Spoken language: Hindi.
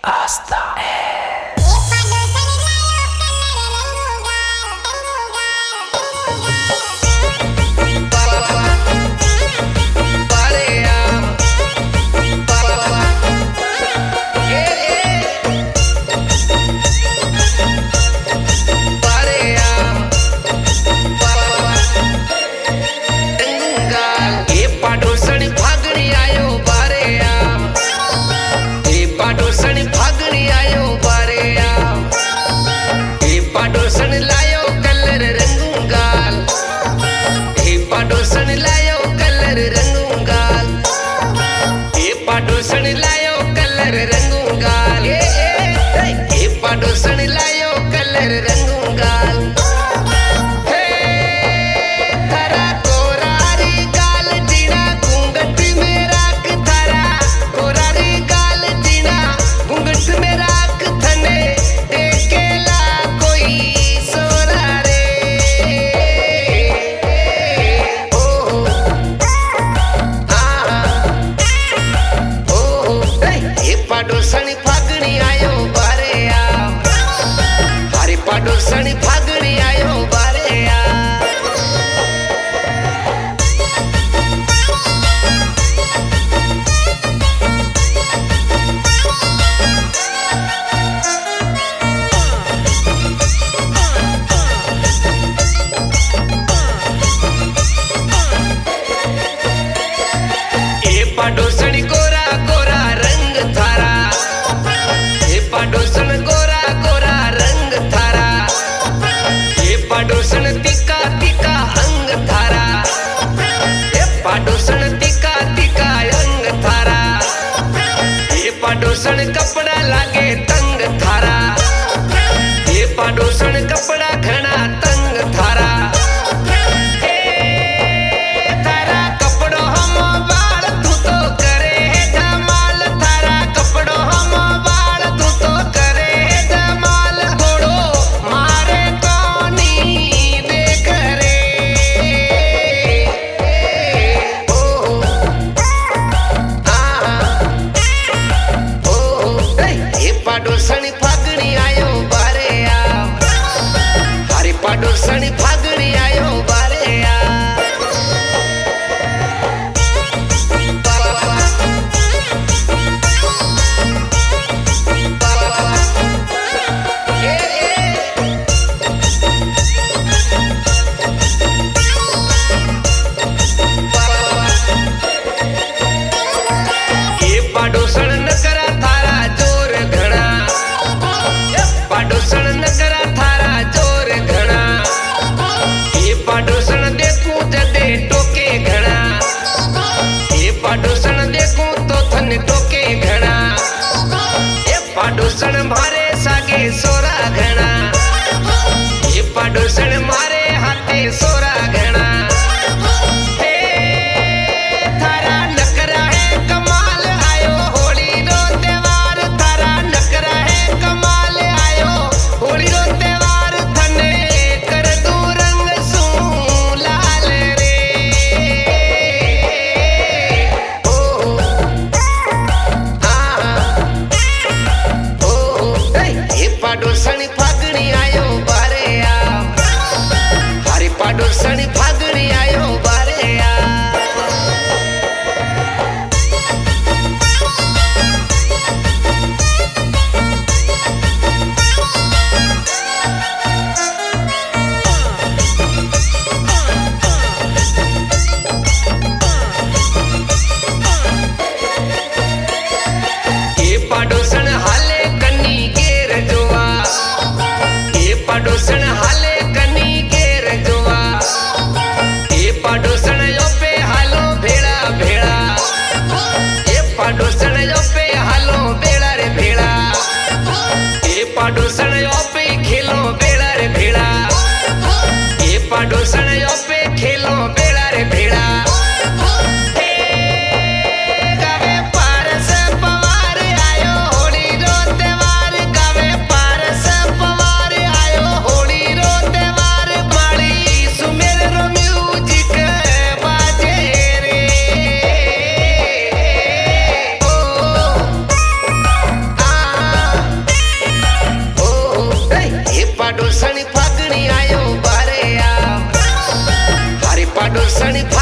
Asta. पाडोसन लायो कलर रंगूंगाल ये पाडोसन लायो कलर रंगूंगाल हे थारा कोरारी गाल जीना घूंघट में राख थारा कोरारी गाल जीना घूंघट में राख थने देखेला कोई सोरा रे ओ पाडोसन फागणी आयो बारे आ हरे पाडोसन फागणी आयो बारे आ ए पाडोसन गोरा गोरा रंग थारा पाडोसन गोरा गोरा रंग थारा ये पाडोसन तिका तिका अंग थारा ये पाडोसन तिका तिका अंग थारा ये पाडोसन कपड़ा लागे तंग थारा ये पाडोसन कपड़ा घना तंग थारा पाडोसन फागणी आयो बारे आ हरे पाडोसन फागणी आयो बारे आ ये पाडोसन न करा थारा जोर घना पाडोसन न करा थारा जोर घना ये पाडोसन देखूं जदे टोके घना ये पाडोसन देखूं तो थन टोके घना ये पाडोसन मारे सागे सोरा घना ये पाडोसन मारे हाथे सोरा घना पाडोसन फागणी आयो बारे आ हरे पाडोसन फागणी आयो बारे आ ये पाडोसन हाले कन्नी गेर जोवा ये पाडोसन हाले कन्नी गेर जोवा ये पाडोसन योपे हालो भेड़ा भेड़ा ये पाडोसन योपे हालो भेड़ा रे भेड़ा ये पाडोसन योपे खेलो भेड़ा रे भेड़ा ये पाडोसन योपे खेलो भेड़ा रे भेड़ा पाडोसण